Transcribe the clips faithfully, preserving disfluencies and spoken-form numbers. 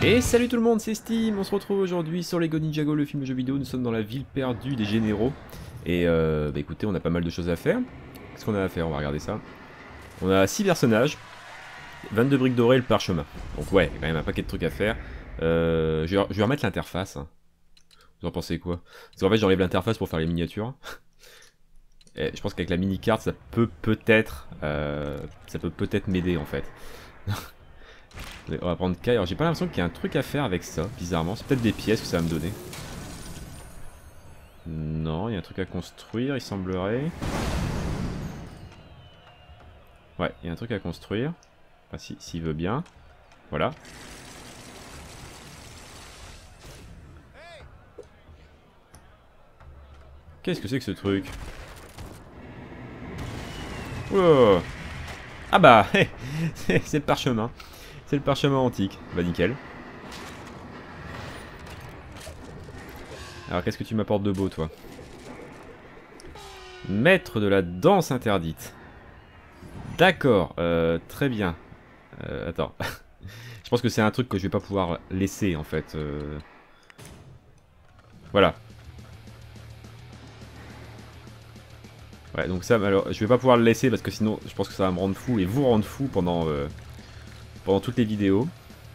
Et salut tout le monde, c'est Steam, on se retrouve aujourd'hui sur Lego Ninjago, le film de jeu vidéo. Nous sommes dans la ville perdue des généraux. Et euh, bah écoutez, on a pas mal de choses à faire. Qu'est-ce qu'on a à faire? On va regarder ça. On a six personnages, vingt-deux briques dorées et le parchemin. Donc ouais, il y a quand même un paquet de trucs à faire. Euh, je, vais, je vais remettre l'interface. Hein. Vous en pensez quoi? Parce qu'en fait j'enlève l'interface pour faire les miniatures. Et je pense qu'avec la mini-carte ça peut peut-être euh, ça peut peut-être m'aider en fait. On va prendre Kai. Alors j'ai pas l'impression qu'il y a un truc à faire avec ça, bizarrement. C'est peut-être des pièces que ça va me donner. Non, il y a un truc à construire, il semblerait. Ouais, il y a un truc à construire. Enfin, si, s'il veut bien. Voilà. Qu'est-ce que c'est que ce truc? Wow. Ah bah, c'est le parchemin. C'est le parchemin antique. Bah nickel. Alors qu'est-ce que tu m'apportes de beau, toi? Maître de la danse interdite. D'accord, euh, très bien. Euh, attends. Je pense que c'est un truc que je vais pas pouvoir laisser, en fait. Euh... Voilà. Ouais, donc ça, alors, je vais pas pouvoir le laisser parce que sinon, je pense que ça va me rendre fou et vous rendre fou pendant, euh, pendant toutes les vidéos.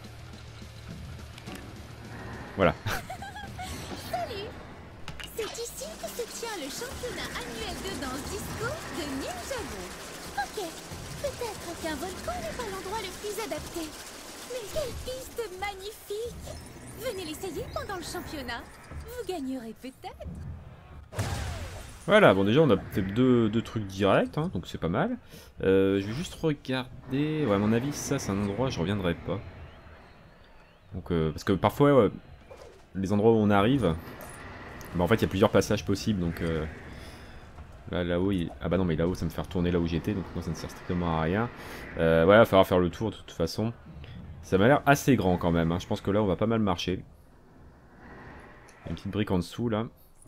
Voilà. Salut! C'est ici que se tient le championnat annuel de danse disco de Ninjago. Ok, peut-être qu'un volcan n'est pas l'endroit le plus adapté. Mais quelle piste magnifique! Venez l'essayer pendant le championnat. Vous gagnerez peut-être. Voilà, bon déjà on a fait deux, deux trucs directs, hein, donc c'est pas mal. Euh, je vais juste regarder... Ouais, à mon avis, ça c'est un endroit où je reviendrai pas. Donc, euh, parce que parfois, ouais, les endroits où on arrive, bah en fait il y a plusieurs passages possibles, donc... Euh, là, là-haut, il... ah bah non mais là-haut ça me fait retourner là où j'étais, donc moi ça ne sert strictement à rien. Euh, voilà, il va falloir faire le tour de toute façon. Ça m'a l'air assez grand quand même, hein. Je pense que là on va pas mal marcher. Il y a une petite brique en dessous là.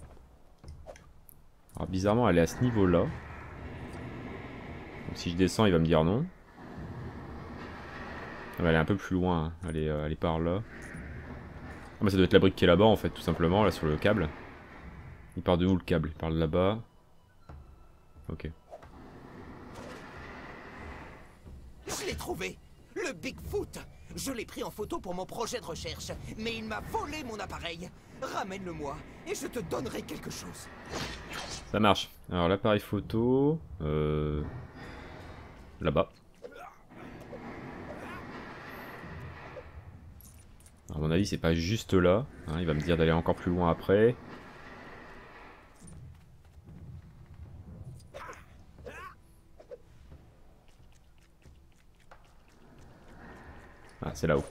Alors bizarrement elle est à ce niveau là. Donc si je descends il va me dire non. Ah bah, elle est un peu plus loin, hein. elle, est, euh, elle est par là. Ah bah ça doit être la brique qui est là-bas en fait tout simplement, là sur le câble. Il part de où le câble? Il part de là-bas. Ok. Je l'ai trouvé! Le Bigfoot! Je l'ai pris en photo pour mon projet de recherche, mais il m'a volé mon appareil. Ramène-le-moi et je te donnerai quelque chose. Ça marche. Alors l'appareil photo... Euh... Là-bas. À mon avis c'est pas juste là. Hein, il va me dire d'aller encore plus loin après. Ah c'est là-haut.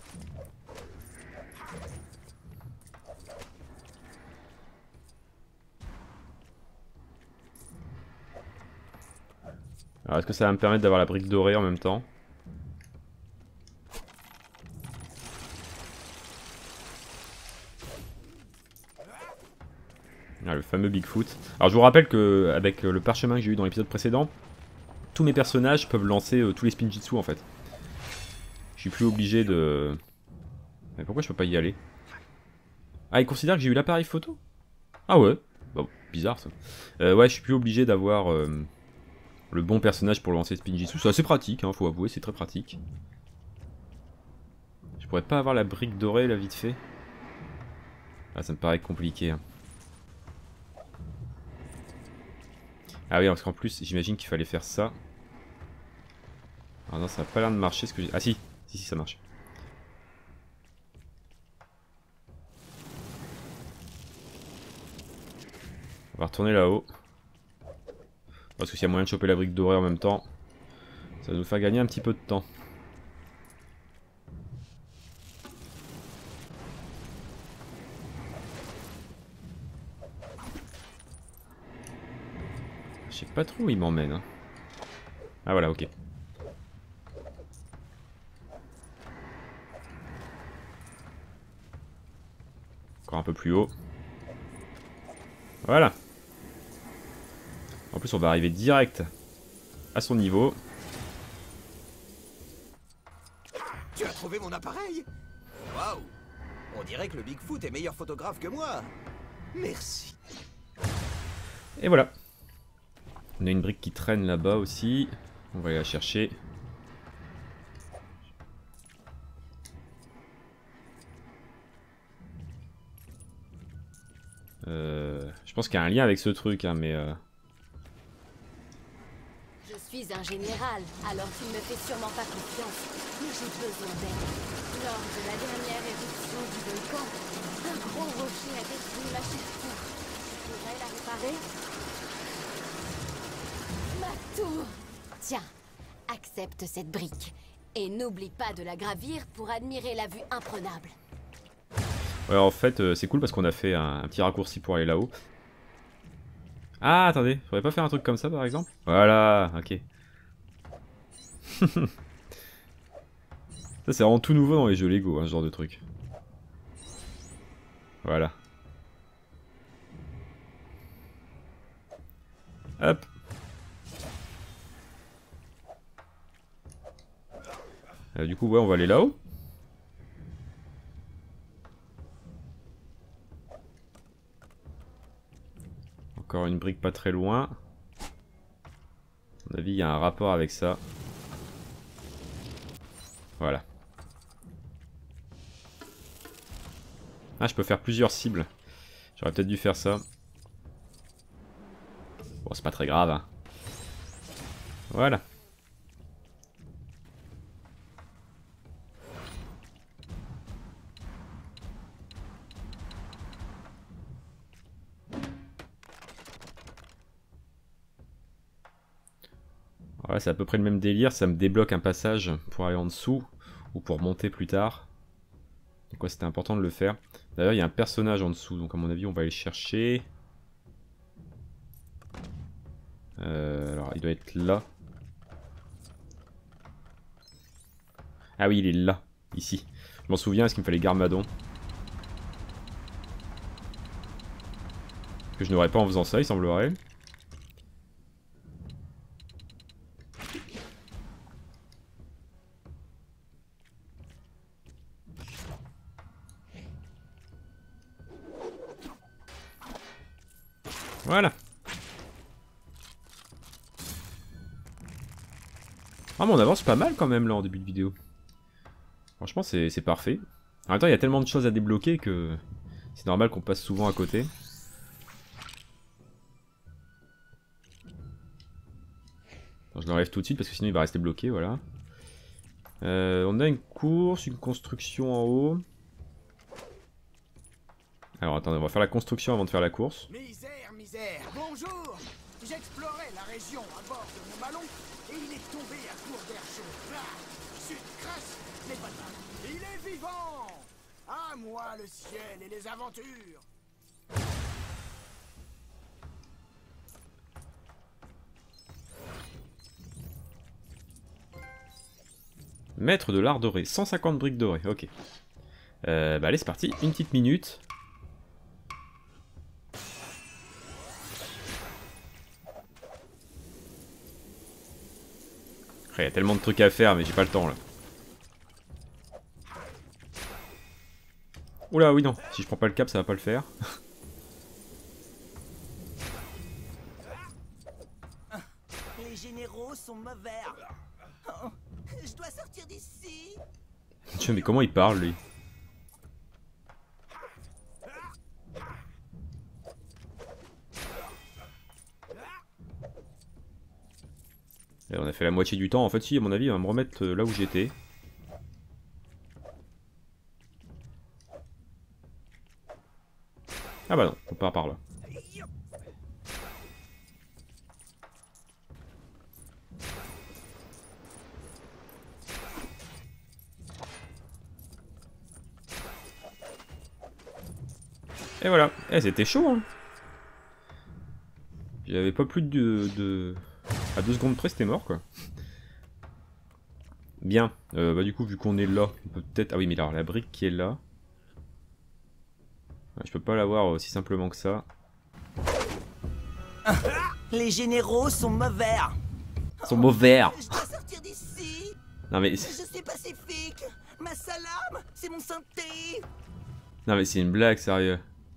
Alors est-ce que ça va me permettre d'avoir la brique dorée en même temps? Ah, le fameux Bigfoot. Alors je vous rappelle que avec le parchemin que j'ai eu dans l'épisode précédent, tous mes personnages peuvent lancer euh, tous les spinjitzu en fait. Je suis plus obligé de... Mais pourquoi je peux pas y aller? Ah, il considère que j'ai eu l'appareil photo? Ah ouais. Bon, bizarre ça. Euh, ouais, je suis plus obligé d'avoir euh, le bon personnage pour lancer spinjitzu. C'est assez pratique, hein, faut avouer, c'est très pratique. Je pourrais pas avoir la brique dorée là vite fait? Ah, ça me paraît compliqué. Hein. Ah oui, parce qu'en plus, j'imagine qu'il fallait faire ça. Ah non, ça a pas l'air de marcher ce que j'ai... Ah si, si, si, ça marche. On va retourner là-haut. Parce que s'il y a moyen de choper la brique dorée en même temps, ça va nous faire gagner un petit peu de temps. Je sais pas trop où il m'emmène. Hein. Ah voilà, ok. Encore un peu plus haut. Voilà. En plus on va arriver direct à son niveau. Tu as trouvé mon appareil? Waouh! On dirait que le Bigfoot est meilleur photographe que moi. Merci. Et voilà. On a une brique qui traîne là-bas aussi. On va aller la chercher. Euh, je pense qu'il y a un lien avec ce truc, hein, mais... Euh... Je suis un général, alors tu ne me fais sûrement pas confiance. Mais j'ai besoin d'aide. Lors de la dernière éruption du volcan, un gros rocher a détruit ma chère tour. Tu pourrais la réparer? Ma tour! Tiens, accepte cette brique. Et n'oublie pas de la gravir pour admirer la vue imprenable. Ouais, en fait, euh, c'est cool parce qu'on a fait un, un petit raccourci pour aller là-haut. Ah, attendez, faudrait pas faire un truc comme ça par exemple? Voilà, ok. Ça, c'est vraiment tout nouveau dans les jeux Lego, hein, ce genre de truc. Voilà. Hop. Euh, du coup, ouais, on va aller là-haut. Encore une brique pas très loin. À mon avis, il y a un rapport avec ça. Voilà. Ah, je peux faire plusieurs cibles. J'aurais peut-être dû faire ça. Bon, c'est pas très grave, hein. Voilà. Ouais, c'est à peu près le même délire, ça me débloque un passage pour aller en dessous, ou pour monter plus tard. Donc ouais, c'était important de le faire. D'ailleurs, il y a un personnage en dessous, donc à mon avis, on va aller le chercher. Euh, alors, il doit être là. Ah oui, il est là, ici. Je m'en souviens, est-ce qu'il me fallait Garmadon? Que je n'aurais pas en faisant ça, il semblerait. Voilà. Ah mais on avance pas mal quand même là en début de vidéo. Franchement c'est parfait. En même temps il y a tellement de choses à débloquer que c'est normal qu'on passe souvent à côté. Alors, je l'enlève tout de suite parce que sinon il va rester bloqué, voilà. Euh, on a une course, une construction en haut. Alors attendez, on va faire la construction avant de faire la course. Misère, misère, bonjour. J'explorais la région à bord de mon ballon et il est tombé à court d'air chaud. Ah, chute, crash, mais pas grave. Il est vivant. À moi le ciel et les aventures. Maître de l'art doré, cent cinquante briques dorées, ok. Euh, bah allez c'est parti, une petite minute. Il y a tellement de trucs à faire mais j'ai pas le temps là. Oula oui non, si je prends pas le cap ça va pas le faire. Les généraux sont mauvais. Oh, je dois sortir d'ici. Tiens mais comment il parle lui? Et on a fait la moitié du temps, en fait si à mon avis il va me remettre là où j'étais. Ah bah non, on part par là. Et voilà, eh, c'était chaud hein. J'avais pas plus de... de... À deux secondes près c'était mort quoi. Bien, euh, bah du coup vu qu'on est là, on peut peut-être... Ah oui mais alors la brique qui est là... Je peux pas l'avoir aussi simplement que ça. Les généraux sont mauvais. Ils sont mauvais. Je dois sortir d'ici. Non mais... Je suis pacifique. Ma salam, c'est mon santé. Non mais c'est une blague, sérieux.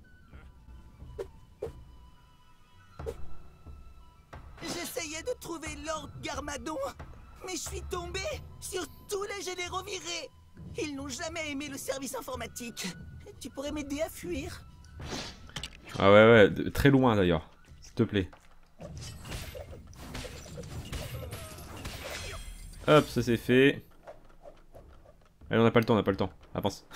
J'essayais de trouver Lord Garmadon, mais je suis tombé sur tous les généraux virés. Ils n'ont jamais aimé le service informatique. Tu pourrais m'aider à fuir? Ah ouais ouais, de- très loin d'ailleurs, s'il te plaît. Hop, ça c'est fait. Allez, on n'a pas le temps, on n'a pas le temps. Avance.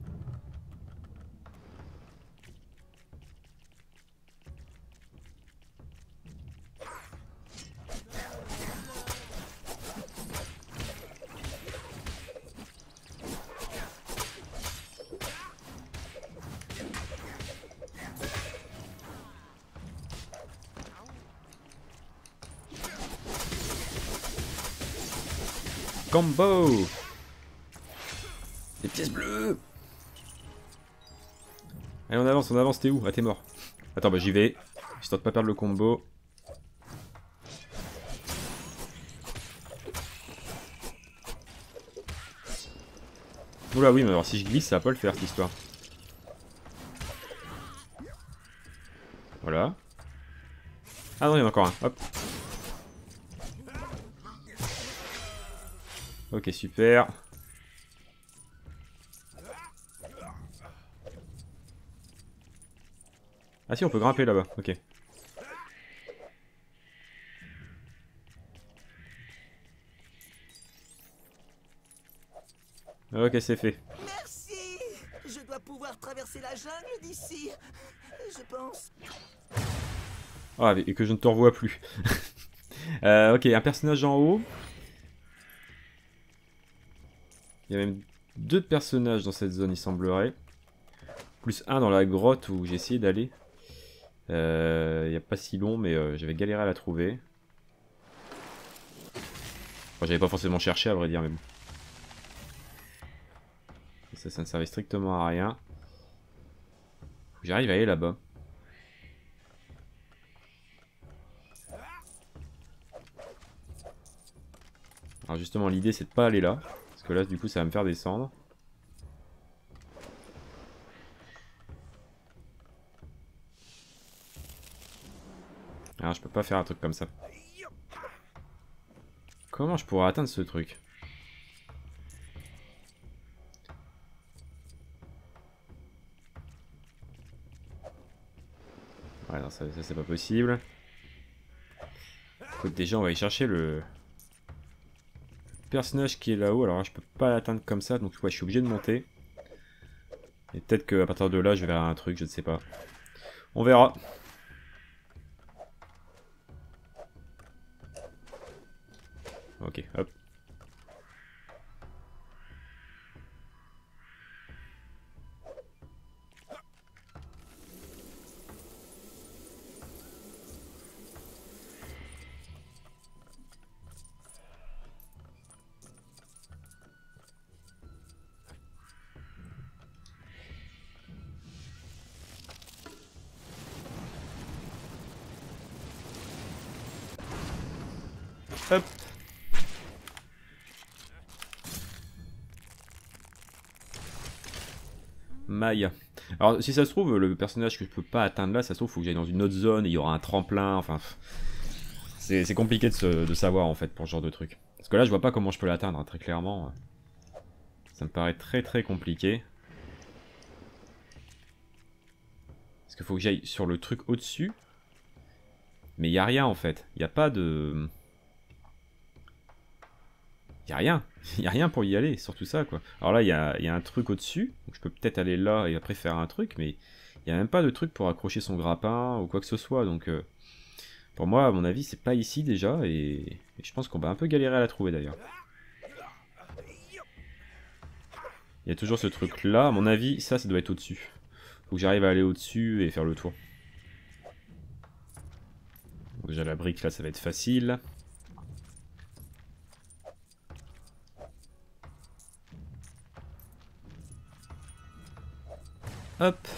Combo! Des pièces bleues! Allez, on avance, on avance, t'es où? Ah, t'es mort. Attends, bah j'y vais. Histoire de pas perdre le combo. Oula, oui, mais alors si je glisse, ça va pas le faire cette histoire. Voilà. Ah non, il y en a encore un. Hop. Ok, super. Ah si, on peut grimper là-bas. Ok. Ok, c'est fait. Merci. Je dois pouvoir traverser la jungle d'ici. Je pense. Ah, et que je ne te revois plus. euh, ok, un personnage en haut. Il y a même deux personnages dans cette zone, il semblerait. Plus un dans la grotte où j'ai essayé d'aller. Euh, il n'y a pas si long, mais euh, j'avais galéré à la trouver. Enfin, j'avais pas forcément cherché, à vrai dire, mais bon. Et ça, ça ne servait strictement à rien. Faut que j'arrive à aller là-bas. Alors justement, l'idée, c'est de pas aller là. Parce que là, du coup, ça va me faire descendre. Ah, je peux pas faire un truc comme ça. Comment je pourrais atteindre ce truc? Ouais, non, ça, ça c'est pas possible. Écoute, déjà, on va aller chercher le personnage qui est là-haut. Alors là, je peux pas l'atteindre comme ça, donc ouais, je suis obligé de monter. Et peut-être qu'à partir de là, je verrai un truc, je ne sais pas. On verra. Ok, hop. Hop. Maille. Alors, si ça se trouve, le personnage que je peux pas atteindre là, ça se trouve, faut que j'aille dans une autre zone, et il y aura un tremplin, enfin... C'est compliqué de, se, de savoir, en fait, pour ce genre de truc. Parce que là, je vois pas comment je peux l'atteindre, hein, très clairement. Ça me paraît très très compliqué. Parce qu'il faut que j'aille sur le truc au-dessus. Mais il n'y a rien, en fait. Il n'y a pas de... Il n'y a rien. Il n'y a rien pour y aller, surtout ça, quoi. Alors là, il y a, y a un truc au-dessus. Donc je peux peut-être aller là et après faire un truc, mais il n'y a même pas de truc pour accrocher son grappin ou quoi que ce soit. Donc euh, pour moi, à mon avis, c'est pas ici déjà. Et, et je pense qu'on va un peu galérer à la trouver d'ailleurs. Il y a toujours ce truc-là. À mon avis, ça, ça doit être au-dessus. Faut que j'arrive à aller au-dessus et faire le tour. Donc déjà la brique, là, ça va être facile. Hop.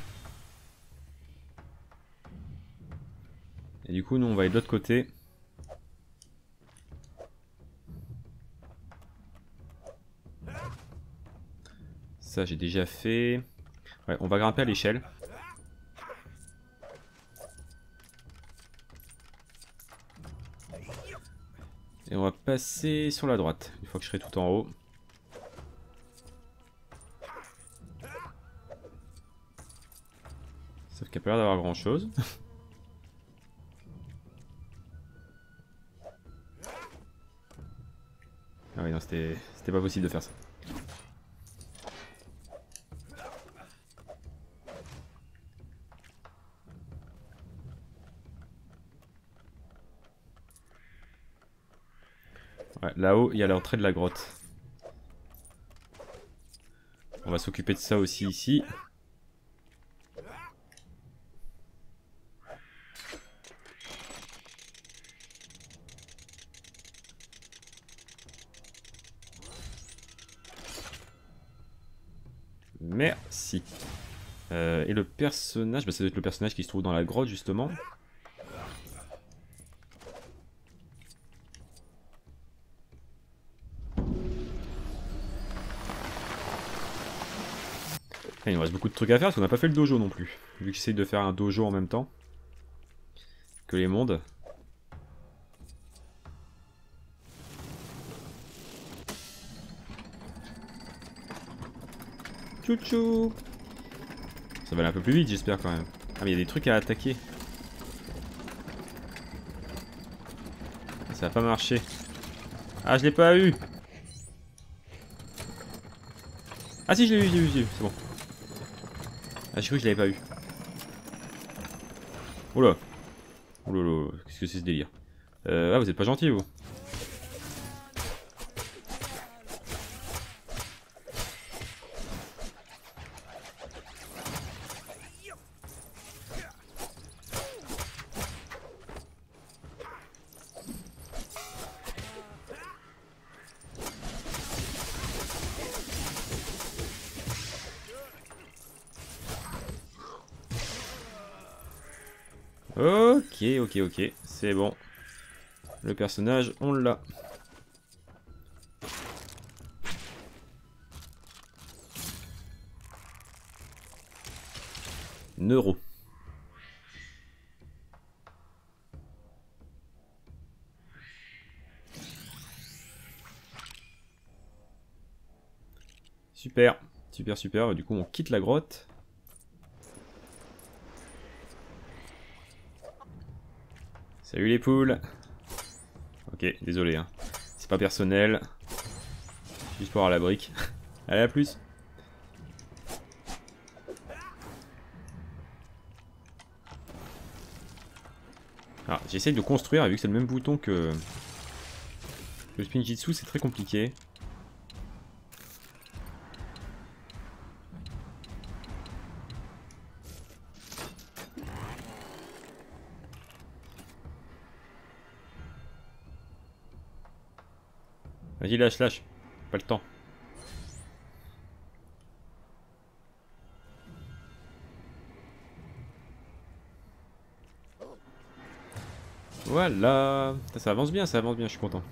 Et du coup, nous, on va aller de l'autre côté. Ça, j'ai déjà fait. Ouais, on va grimper à l'échelle. Et on va passer sur la droite, une fois que je serai tout en haut. Sauf qu'il n'y a pas l'air d'avoir grand chose. Ah oui, non, c'était c'était pas possible de faire ça. Ouais, là-haut, il y a l'entrée de la grotte. On va s'occuper de ça aussi ici. Merci. Euh, et le personnage, bah, ça doit être le personnage qui se trouve dans la grotte justement. Il nous reste beaucoup de trucs à faire parce qu'on n'a pas fait le dojo non plus. Vu que j'essaye de faire un dojo en même temps que les mondes. Tchou-tchou. Ça va aller un peu plus vite j'espère quand même. Ah mais il y a des trucs à attaquer. Ça va pas marcher. Ah je l'ai pas eu. Ah si je l'ai eu, je l'ai eu, je l'ai eu, c'est bon. Ah j'ai cru que je l'avais pas eu. Oula. Oula, qu'est-ce que c'est ce délire. euh, Ah vous êtes pas gentil vous. Ok, ok, ok, c'est bon. Le personnage, on l'a. Neuro. Super, super, super. Du coup, on quitte la grotte. Salut les poules. Ok, désolé, hein. C'est pas personnel. Juste pour avoir la brique. Allez, à plus. Alors, j'essaye de construire, et vu que c'est le même bouton que, que le Spinjitzu, c'est très compliqué. Vas-y, lâche, lâche. Pas le temps. Voilà. Ça avance bien, ça avance bien, je suis content.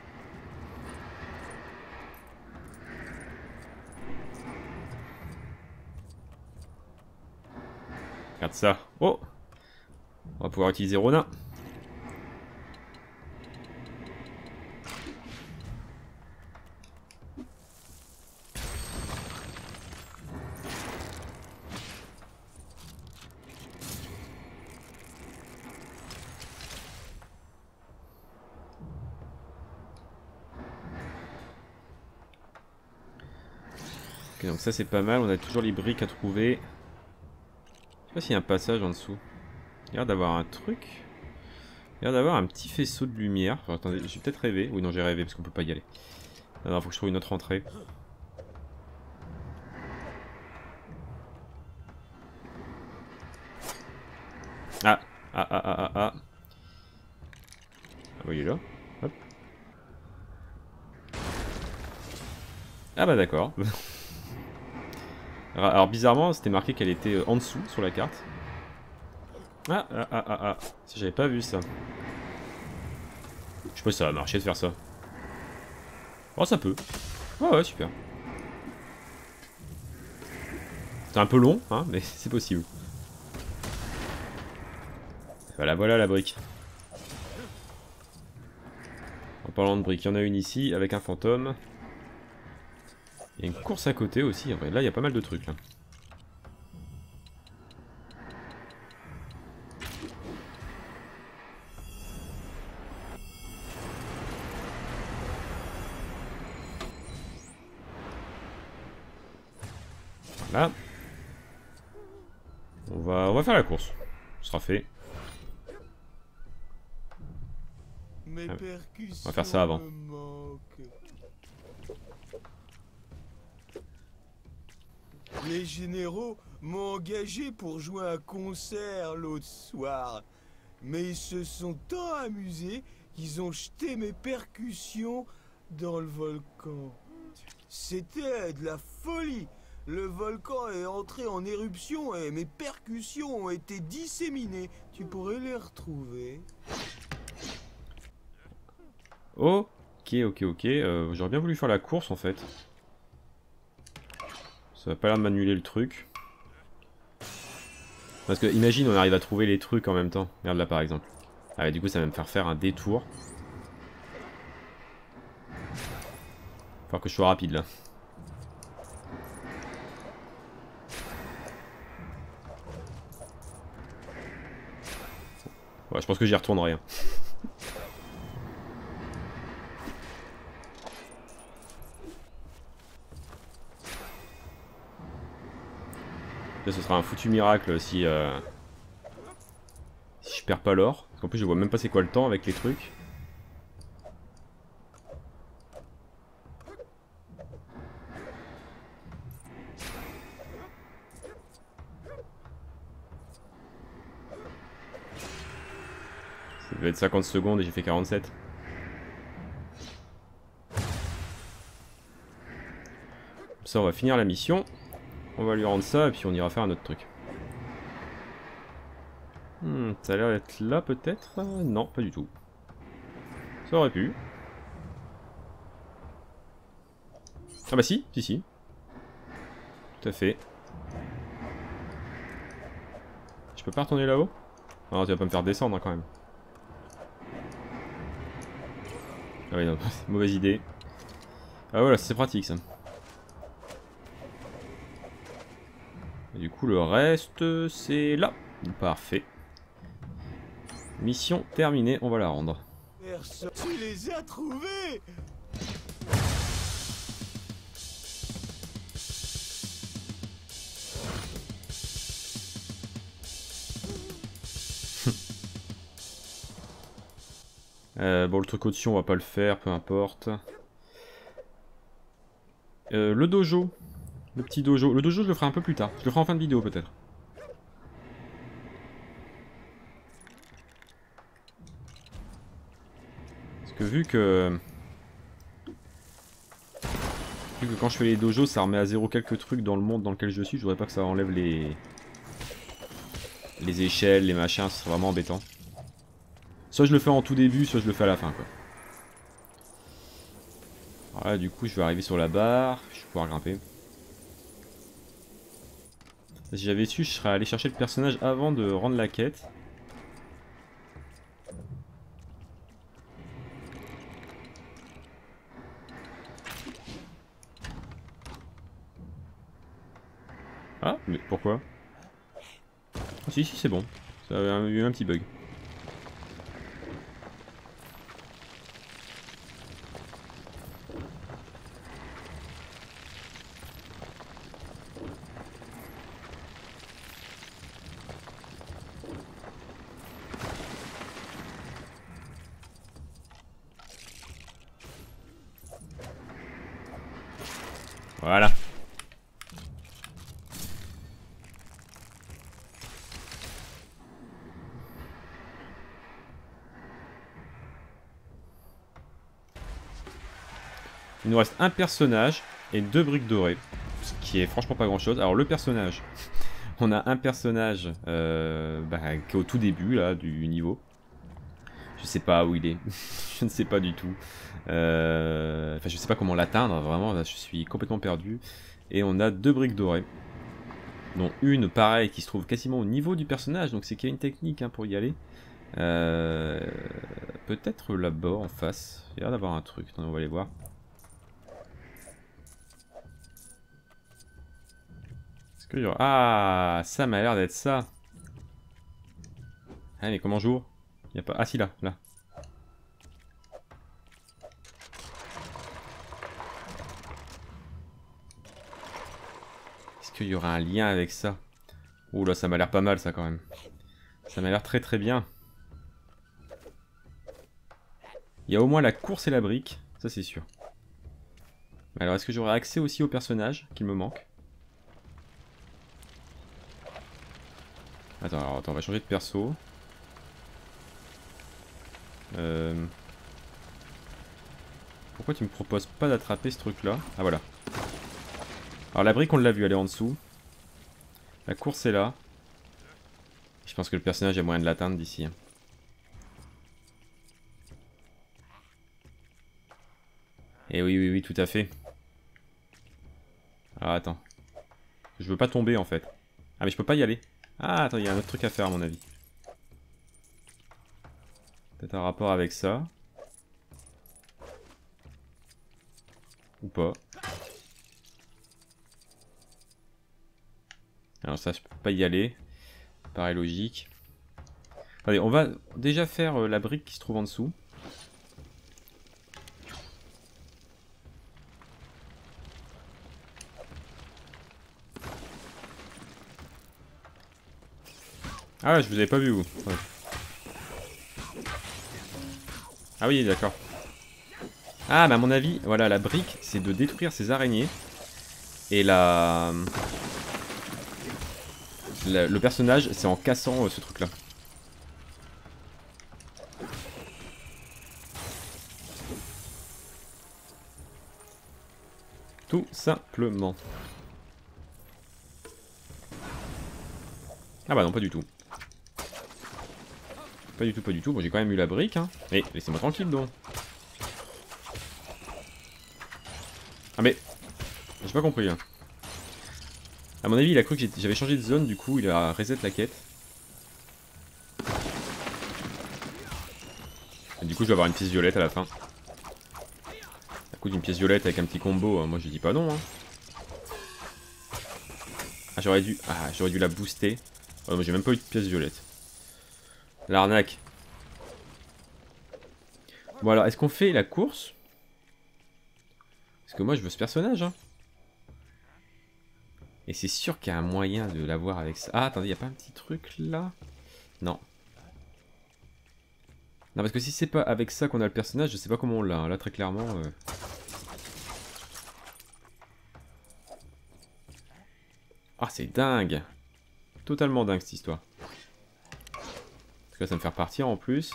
Regarde ça. Oh! On va pouvoir utiliser Ronin. Ok, donc ça c'est pas mal, on a toujours les briques à trouver. Je sais pas s'il y a un passage en dessous. Il y a l'air d'avoir un truc. Il y a l'air d'avoir un petit faisceau de lumière. Enfin, attendez, j'ai peut-être rêvé. Oui, non, j'ai rêvé parce qu'on peut pas y aller. Non, non, faut que je trouve une autre entrée. Ah, ah, ah, ah, ah, ah. Ah, oui, il est là. Hop. Ah bah d'accord. Alors bizarrement, c'était marqué qu'elle était en dessous sur la carte. Ah, ah, ah, ah, ah. Si j'avais pas vu ça. Je sais pas si ça va marcher de faire ça. Oh, ça peut. Oh, ouais, super. C'est un peu long, hein, mais c'est possible. Voilà, voilà la brique. En parlant de briques, il y en a une ici avec un fantôme. Il y a une course à côté aussi. Là, il y a pas mal de trucs là. Là, on va, on va faire la course. Ce sera fait. Mes Ah, percussions on va faire ça avant. me manquent. Les généraux m'ont engagé pour jouer un concert l'autre soir. Mais ils se sont tant amusés qu'ils ont jeté mes percussions dans le volcan. C'était de la folie. Le volcan est entré en éruption et mes percussions ont été disséminées. Tu pourrais les retrouver. Ok, ok, ok. Euh, J'aurais bien voulu faire la course en fait. Ça va pas l'air de m'annuler le truc. Parce que imagine on arrive à trouver les trucs en même temps. Regarde là par exemple. Ah ouais, du coup ça va me faire faire un détour. Faut que je sois rapide là. Ouais, je pense que j'y retournerai. Hein. Là, ce sera un foutu miracle si, euh, si je perds pas l'or. Parce qu'en plus je vois même pas c'est quoi le temps avec les trucs. Ça devait être cinquante secondes et j'ai fait quarante-sept. Comme ça on va finir la mission. On va lui rendre ça et puis on ira faire un autre truc. Hmm, ça a l'air d'être là peut-être? euh, Non, pas du tout. Ça aurait pu. Ah bah si, si, si. Tout à fait. Je peux pas retourner là-haut? Non, tu vas pas me faire descendre hein, quand même. Ah oui, non, mauvaise idée. Ah voilà, c'est pratique ça. Et du coup, le reste, c'est là. Parfait. Mission terminée, on va la rendre. Personne. Tu les as trouvés. Euh, bon, le truc au-dessus, on va pas le faire, peu importe. Euh, le dojo. Le petit dojo. Le dojo, je le ferai un peu plus tard. Je le ferai en fin de vidéo, peut-être. Parce que vu que... Vu que quand je fais les dojos, ça remet à zéro quelques trucs dans le monde dans lequel je suis, je voudrais pas que ça enlève les... Les échelles, les machins, ce serait vraiment embêtant. Soit je le fais en tout début, soit je le fais à la fin, quoi. Voilà, du coup, je vais arriver sur la barre. Je vais pouvoir grimper. Si j'avais su, je serais allé chercher le personnage avant de rendre la quête. Ah, mais pourquoi? Ah si, si, c'est bon. Ça avait eu un petit bug. Voilà. Il nous reste un personnage et deux briques dorées. Ce qui est franchement pas grand chose. Alors le personnage. On a un personnage euh, bah, qui est au tout début là du niveau. Je sais pas où il est. Je ne sais pas du tout. Euh... Enfin je sais pas comment l'atteindre. Vraiment là je suis complètement perdu. Et on a deux briques dorées. dont une pareille qui se trouve quasiment au niveau du personnage, donc c'est qu'il y a une technique hein, pour y aller. Euh, Peut-être là-bas en face, il y a l'air d'avoir un truc, attendez, on va aller voir. Est-ce que y aura... Ah, ça m'a l'air d'être ça. Ah mais comment j'ouvre? Il y a pas... Ah si là, là. Est-ce qu'il y aura un lien avec ça? Ouh là, ça m'a l'air pas mal ça quand même. Ça m'a l'air très très bien. Il y a au moins la course et la brique, ça c'est sûr. Alors est-ce que j'aurai accès aussi au personnage qu'il me manque? Attends, alors, attends, on va changer de perso. Euh... Pourquoi tu me proposes pas d'attraper ce truc là? Ah voilà. Alors la brique on l'a vu, elle est en dessous. La course est là. Je pense que le personnage a moyen de l'atteindre d'ici. Et oui, oui, oui, tout à fait. Ah, attends. Je veux pas tomber en fait. Ah, mais je peux pas y aller. Ah, attends, il y a un autre truc à faire à mon avis. Peut-être un rapport avec ça. Ou pas. Alors ça, je peux pas y aller. Paraît logique. Allez, on va déjà faire euh, la brique qui se trouve en dessous. Ah ouais, je vous avais pas vu vous. Ouais. Ah oui, d'accord. Ah, mais à mon avis, voilà, la brique, c'est de détruire ces araignées. Et la... la... le personnage, c'est en cassant euh, ce truc-là. Tout simplement. Ah bah non, pas du tout. Pas du tout, pas du tout. Bon, j'ai quand même eu la brique, hein. Mais laissez-moi tranquille, donc. Ah mais... J'ai pas compris, hein. A mon avis, il a cru que j'avais changé de zone, du coup, il a reset la quête. Et du coup, je vais avoir une pièce violette à la fin. À coup d'une pièce violette avec un petit combo, hein, moi je dis pas non, hein. Ah, j'aurais dû... Ah, j'aurais dû la booster. Oh, moi j'ai même pas eu de pièce violette. L'arnaque. Bon alors, est-ce qu'on fait la course? Parce que moi je veux ce personnage, hein. Et c'est sûr qu'il y a un moyen de l'avoir avec ça. Ah, attendez, il n'y a pas un petit truc là? Non. Non, parce que si c'est pas avec ça qu'on a le personnage, je sais pas comment on l'a. Hein. Là, très clairement... Euh... Ah, c'est dingue. Totalement dingue cette histoire. Parce que là, ça va me faire partir en plus.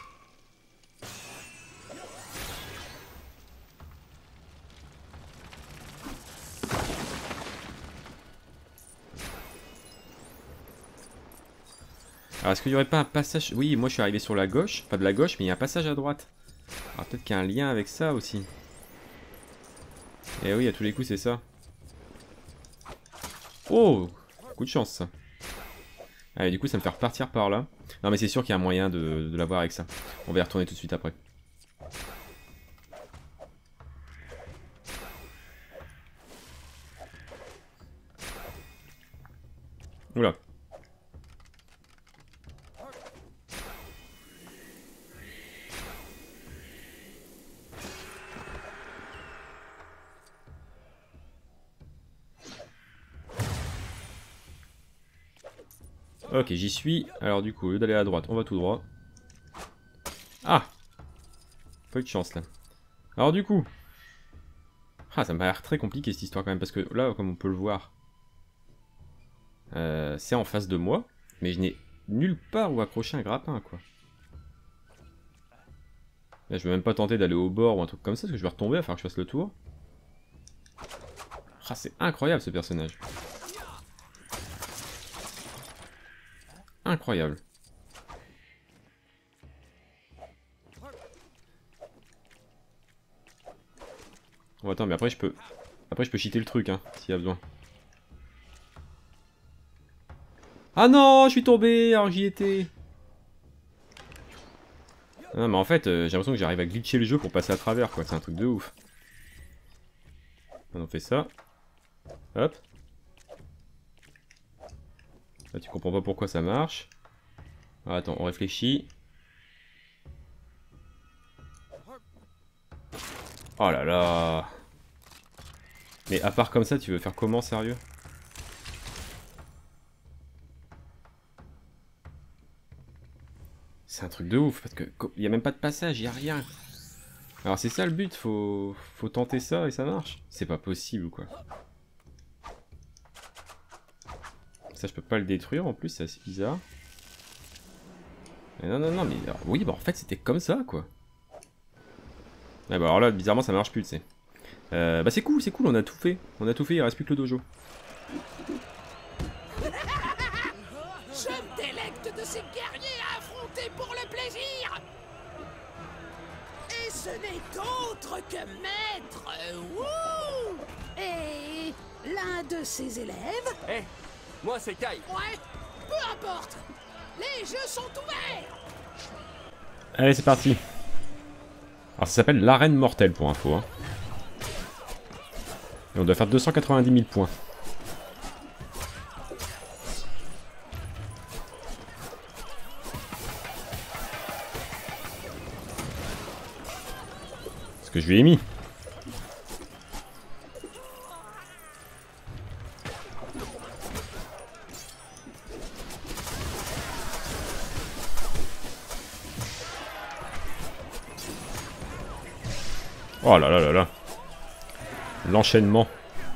Alors, est-ce qu'il n'y aurait pas un passage... Oui, moi je suis arrivé sur la gauche. Pas de la gauche, mais il y a un passage à droite. Alors, peut-être qu'il y a un lien avec ça aussi. Et oui, à tous les coups, c'est ça. Oh! Coup de chance, ça. Allez, du coup, ça me fait repartir par là. Non, mais c'est sûr qu'il y a un moyen de, de l'avoir avec ça. On va y retourner tout de suite après. Oula. Ok, j'y suis. Alors du coup, au lieu d'aller à droite, on va tout droit. Ah! Pas eu de chance là. Alors du coup... Ah, ça m'a l'air très compliqué cette histoire quand même, parce que là, comme on peut le voir, euh, c'est en face de moi, mais je n'ai nulle part où accrocher un grappin, quoi. Là, je vais même pas tenter d'aller au bord ou un truc comme ça, parce que je vais retomber, il va falloir que je fasse le tour. Ah, c'est incroyable ce personnage. Incroyable. Bon, attends, mais après je peux... Après je peux cheater le truc, hein, s'il y a besoin. Ah non, je suis tombé, alors j'y étais. Non mais en fait, euh, j'ai l'impression que j'arrive à glitcher le jeu pour passer à travers, quoi. C'est un truc de ouf. On fait ça. Hop. Là, tu comprends pas pourquoi ça marche. Ah, attends, on réfléchit. Oh là là. Mais à part comme ça, tu veux faire comment, sérieux? C'est un truc de ouf, parce que il y a même pas de passage, il y a rien. Alors c'est ça le but, faut, faut tenter ça et ça marche. C'est pas possible, quoi. Ça, je peux pas le détruire, en plus, c'est assez bizarre. Mais non, non, non, mais... Alors, oui, bah en fait, c'était comme ça, quoi. Ah bah alors là, bizarrement, ça marche plus, tu sais. Euh, bah c'est cool, c'est cool, on a tout fait. On a tout fait, il reste plus que le dojo. Je me délecte de ces guerriers à affronter pour le plaisir. Et ce n'est autre que Maître Wu. Et l'un de ses élèves. Hé, hey, moi c'est Kai. Ouais, peu importe. Les jeux sont ouverts. Allez, c'est parti. Alors ça s'appelle l'arène mortelle pour info. Hein. Et on doit faire deux cent quatre-vingt-dix mille points. Ce que je lui ai mis. Oh là là là là. L'enchaînement.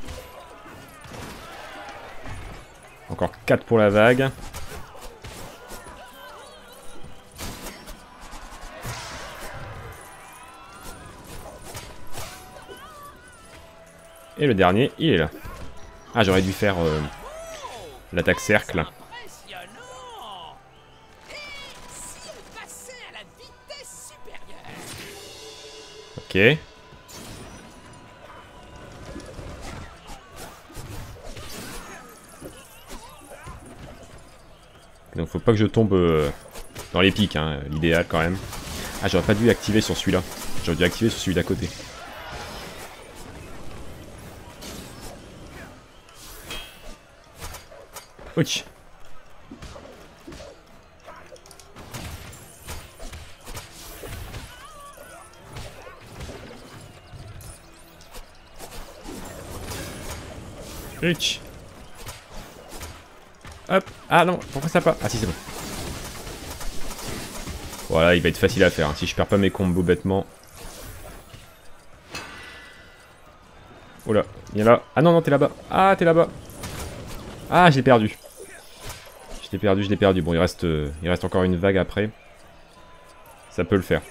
Encore quatre pour la vague. Et le dernier, il est là. Ah, j'aurais dû faire euh, l'attaque cercle. Impressionnant. Et si on passait à la vitesse supérieure? Ok. Donc faut pas que je tombe euh, dans les pics, hein, l'idéal quand même. Ah, j'aurais pas dû activer sur celui-là. J'aurais dû activer sur celui d'à côté. Ouch. Ouch. Hop. Ah non, pourquoi ça pas? Ah si, c'est bon. Voilà, il va être facile à faire. Hein. Si je perds pas mes combos bêtement. Oh là, il est là. Ah non, non, t'es là-bas. Ah, t'es là-bas. Ah, je l'ai perdu. Je l'ai perdu, je l'ai perdu. Bon, il reste, euh, il reste encore une vague après. Ça peut le faire.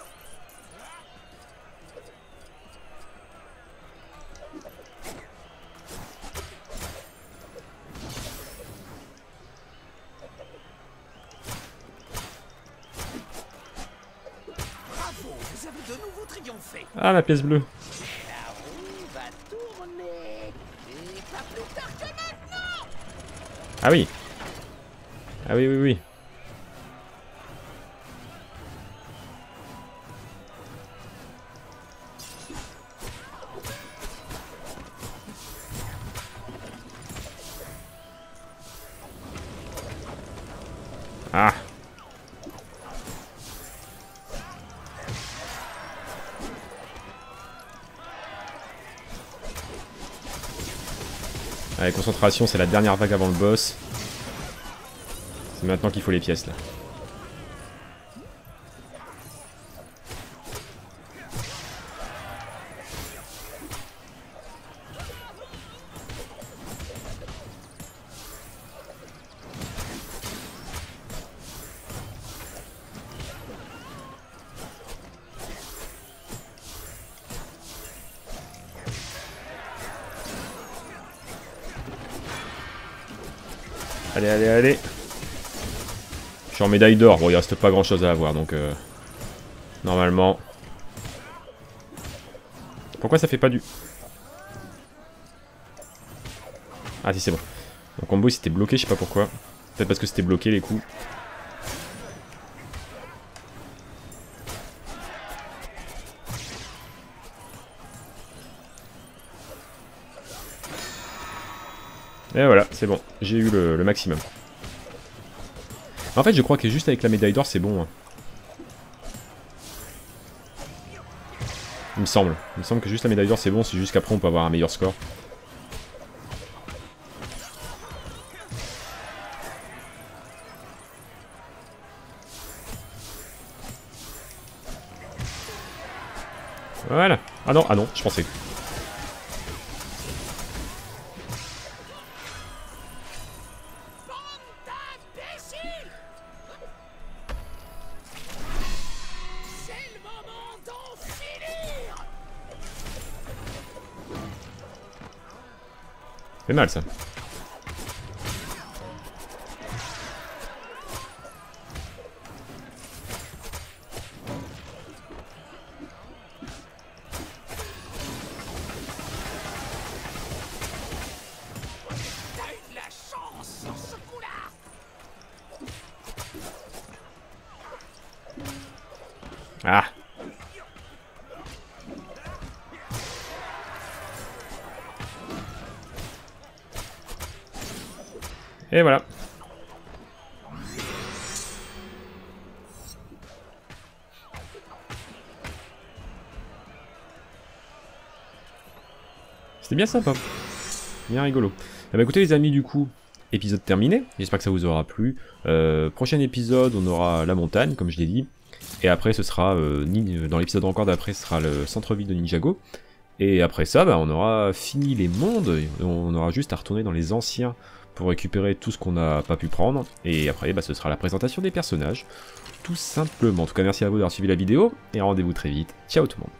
Bravo, vous avez de nouveau triomphé. Ah, la pièce bleue. La roue va tourner. Et pas plus tard que maintenant. Ah oui. Ah oui, oui, oui. Ah. Allez, concentration, c'est la dernière vague avant le boss. C'est maintenant qu'il faut les pièces là. Allez, allez, allez. Je suis en médaille d'or. Bon, il reste pas grand chose à avoir donc. Euh, normalement. Pourquoi ça fait pas du. Ah, si, c'est bon. Mon combo il s'était bloqué, je sais pas pourquoi. Peut-être parce que c'était bloqué les coups. Et voilà, c'est bon, j'ai eu le, le maximum. En fait, je crois que juste avec la médaille d'or, c'est bon. Hein. Il me semble. Il me semble que juste la médaille d'or, c'est bon, c'est juste qu'après, on peut avoir un meilleur score. Voilà. Ah non, ah non, je pensais. C'est mal ça. Ah. Et voilà. C'était bien sympa. Bien rigolo. Eh ben, écoutez les amis, du coup, épisode terminé. J'espère que ça vous aura plu. Euh, prochain épisode, on aura la montagne, comme je l'ai dit. Et après, ce sera, euh, dans l'épisode encore d'après, ce sera le centre-ville de Ninjago. Et après ça, bah, on aura fini les mondes. On aura juste à retourner dans les anciens pour récupérer tout ce qu'on n'a pas pu prendre. Et après, bah, ce sera la présentation des personnages. Tout simplement. En tout cas, merci à vous d'avoir suivi la vidéo. Et rendez-vous très vite. Ciao tout le monde.